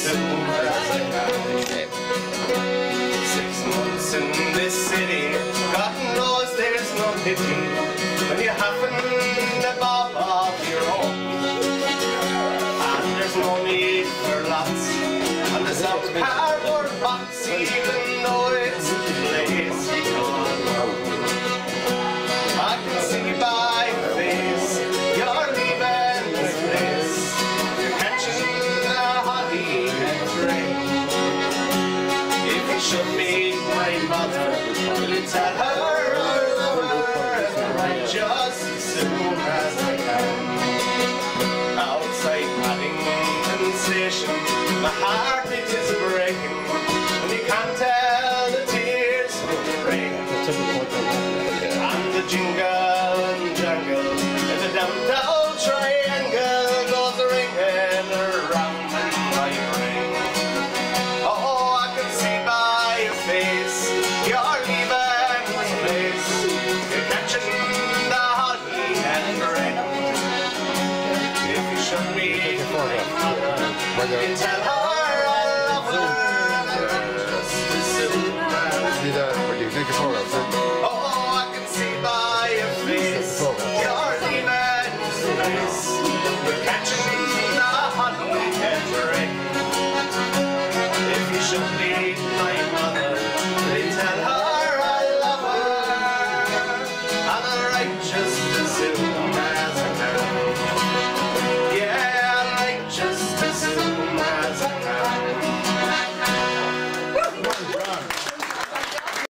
soon as I can. 6 months in this city, God knows there's no pity when you happen to bob off your own. And there's no need for lots, and there's no cardboard box, even though it's a place you know. I can see by your face you're leaving this place. You're catching a hottie and drink. If you should meet my mother, will you tell her I love her and write just as soon as I can? Outside Paddington Station, my heart it is breaking, and you can't tell the tears from the rain. And the jingle and jangle in the downtown triangle goes ringing around in my brain. Oh, I can see by your face you're leaving this place. You're catching the honey and rain. If you should meet my mother, you tell her I love her just as soon as What do you think of